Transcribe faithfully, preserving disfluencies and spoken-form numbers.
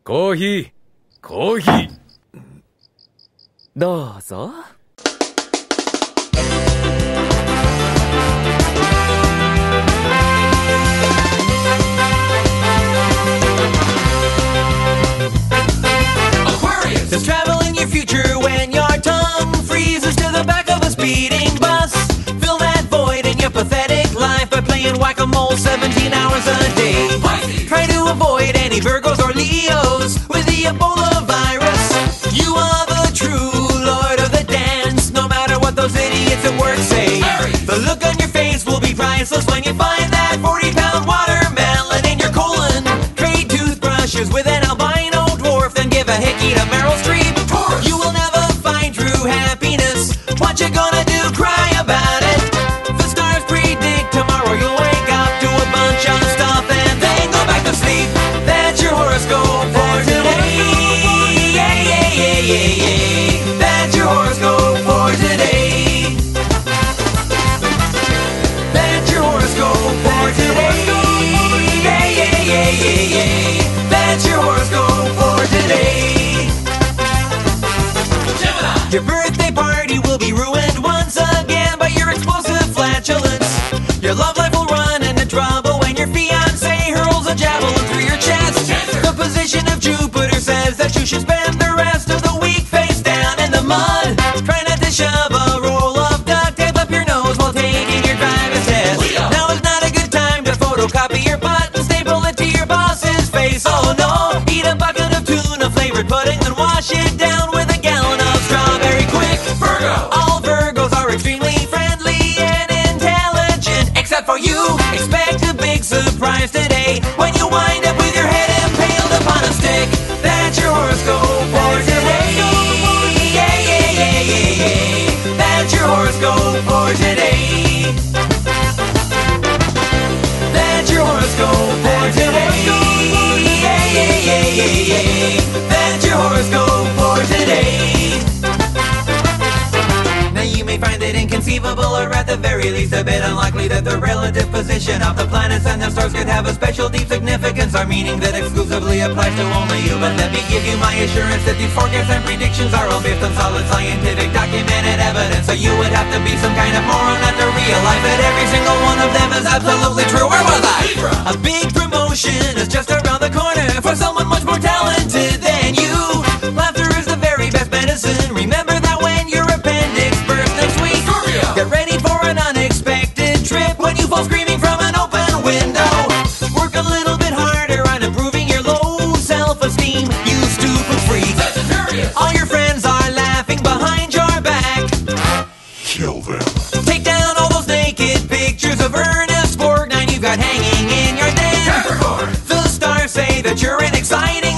コーヒー、コーヒー。 どうぞ。 There's travel in your future when your tongue freezes to the back of a speeding bus. Fill that void in your pathetic life by playing whack-a-mole seventeen hours a day. Try to avoid any Virgos or Leos with the Ebola virus. You are the true lord of the dance, no matter what those idiots at work say. The look on your face will be priceless when you find that forty pound watermelon in your colon. Trade toothbrushes with an albino dwarf, then give a hickey to Meryl Streep. You will never find true happiness. What you gonna do? Cry about it. The stars predict tomorrow you'll wake up to a bunch of stuff and then go back to sleep. That's your horoscope for today. Yeah, yeah, yeah, yeah, yeah. That's your horoscope for today. That's your horoscope for today. Yeah, yeah, yeah, yeah, yeah. That's your horoscope for today. Your birthday party will be ruined once again by your explosive flatulence. Your love life will run into trouble when your fiancé hurls a javelin through your chest. The position of Jupiter says that you should spend the rest of the week face down in the mud. Try not to shove a roll of duct tape up your nose while taking your driver's test. Now is not a good time to photocopy your butt and staple it to your boss's face. Oh no! Eat a bucket of tuna flavored pudding, then wash it down with a gallon of strawberry quick. Virgo! All Virgos are extremely friendly and intelligent, except for you. Expect a big surprise today when you wind up with your head impaled upon a stick. That's your horoscope for today. Yeah, yeah, yeah, yeah, yeah. That's your horoscope for today. That's your horoscope for today. Yeah, yeah, yeah, yeah, yeah. That's your horoscope for today. Now you may find it inconceivable, or at the very least a bit unlikely, that the relative position of the planets and the stars could have a special deep significance, or meaning that exclusively applies to only you. But let me give you my assurance that these forecasts and predictions are all based on solid scientific documented evidence. So you would have to be some kind of moron not to realize that every single one of them is absolutely true. Where was I? A big promotion is just around the corner for someone much more talented than you. Laughter is the very best medicine. Remember that when your appendix bursts next week. Get ready for an unexpected trip when you fall screaming from an open window. Work a little bit harder on improving your low self-esteem, you stupid freak. All your friends are laughing behind your back. Kill them. Take down all those naked pictures of Ernest Borgnine you've got hanging in your den. The stars say that you're an exciting